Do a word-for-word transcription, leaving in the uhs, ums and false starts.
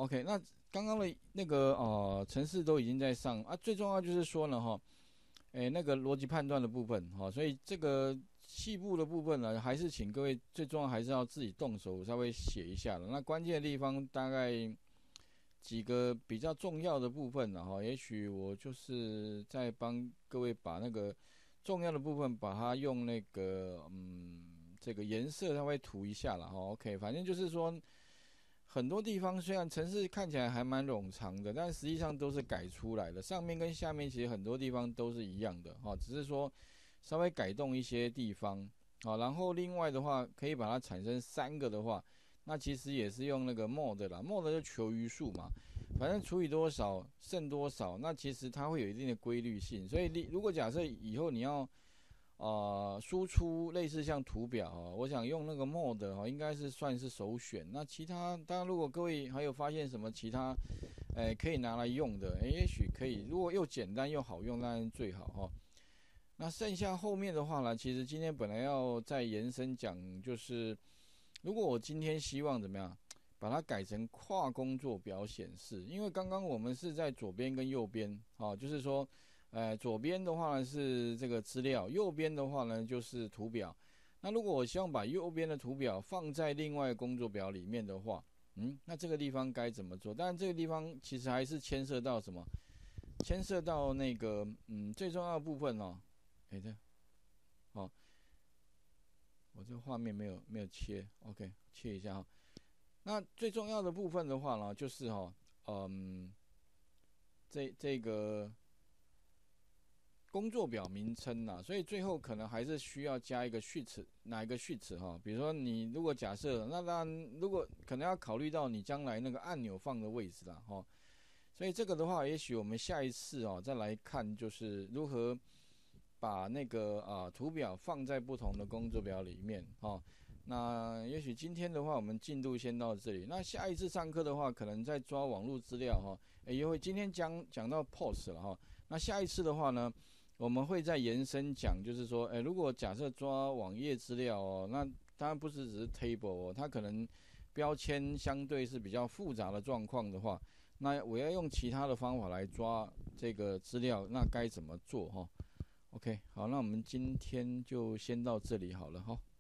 OK，那刚刚的那个呃程式都已经在上啊，最重要就是说呢哈，诶那个逻辑判断的部分哈，所以这个细部的部分呢，还是请各位最重要还是要自己动手稍微写一下了。那关键的地方大概几个比较重要的部分呢哈，也许我就是在帮各位把那个重要的部分把它用那个嗯这个颜色稍微涂一下了哈。OK，反正就是说。很多地方虽然城市看起来还蛮冗长的，但实际上都是改出来的。上面跟下面其实很多地方都是一样的哈，只是说稍微改动一些地方。好，然后另外的话，可以把它产生三个的话，那其实也是用那个 mod 啦 ，mod 就求余数嘛，反正除以多少剩多少，那其实它会有一定的规律性。所以如果假设以后你要呃，输出类似像图表哦，我想用那个 mod 哦，应该是算是首选。那其他，当然如果各位还有发现什么其他，诶可以拿来用的，诶也许可以。如果又简单又好用，当然最好哈。那剩下后面的话呢，其实今天本来要再延伸讲，就是如果我今天希望怎么样，把它改成跨工作表显示，因为刚刚我们是在左边跟右边，啊，就是说。呃，左边的话呢是这个资料，右边的话呢就是图表。那如果我希望把右边的图表放在另外工作表里面的话，嗯，那这个地方该怎么做？当然，这个地方其实还是牵涉到什么？牵涉到那个嗯最重要的部分哦。哎，这哦，我这个画面没有没有切 ，OK， 切一下哈。那最重要的部分的话呢，就是哈，嗯，这这个。工作表名称呐，所以最后可能还是需要加一个序词，哪一个序词哈？比如说你如果假设，那当然如果可能要考虑到你将来那个按钮放的位置啦哈，所以这个的话，也许我们下一次哦再来看，就是如何把那个啊图表放在不同的工作表里面哈。那也许今天的话，我们进度先到这里。那下一次上课的话，可能在抓网络资料哈，因为今天讲讲到 P O S 了哈。那下一次的话呢？我们会再延伸讲，就是说，诶，如果假设抓网页资料哦，那当然不是只是 table 哦，它可能标签相对是比较复杂的状况的话，那我要用其他的方法来抓这个资料，那该怎么做哈 ？OK， 好，那我们今天就先到这里好了哈。